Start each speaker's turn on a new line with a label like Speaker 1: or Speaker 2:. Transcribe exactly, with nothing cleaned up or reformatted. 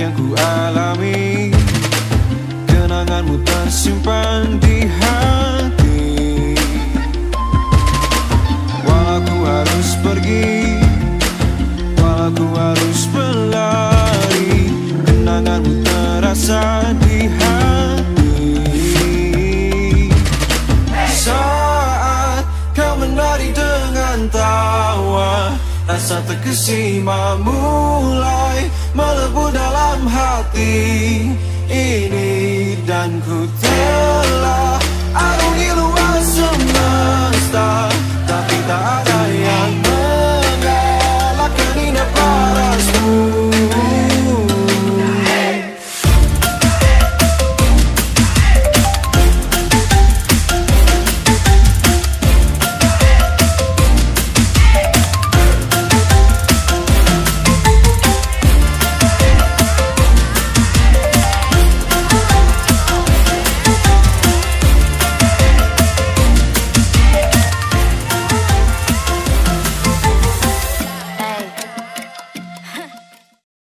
Speaker 1: yang ku alami. Kenanganmu tersimpan di hati. Walau ku harus pergi, walau ku harus berlari, kenanganmu terasa di hati. Saat kau menari dengan tawa, rasa terkesima mulai melebur dalam hati ini. Dan ku telah arungi luas semesta,